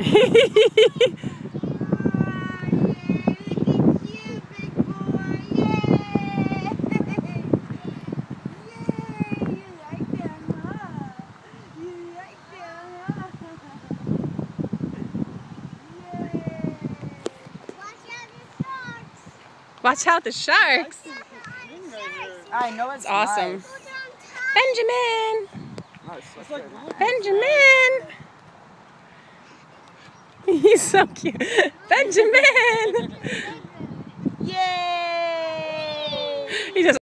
Watch out the sharks. I know it's awesome. Nice. Benjamin. Nice. Benjamin. He's so cute. Benjamin. Yay! He just